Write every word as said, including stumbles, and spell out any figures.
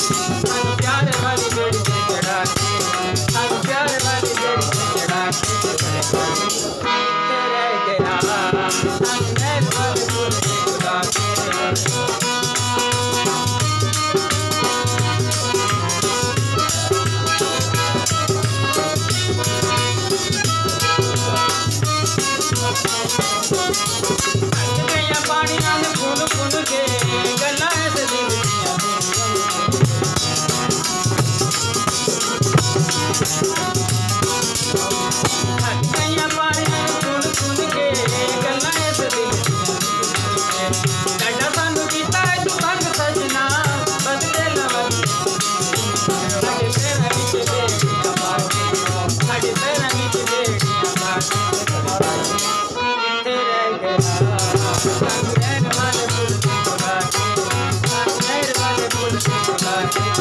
प्यार वाली बेड़ी पे चढ़ा के, हम प्यार वाली बेड़ी पे चढ़ा के रह गया, हम नैन वाले पुल पे चढ़ा के। पानी आने फूल फूल के गला ऐसे दिल दिया कहीं पानी आने फूल फूल के गला ऐसे दिल दिया सानू कीता है तू भंग सजना बदले लवन साडे पैरां विच बेड़ियां पाके, साडे पैरां विच बेड़ियां पाके तेरे गया। नैन वाले पुल पे चढ़ा के, नैन वाले पुल पे चढ़ा के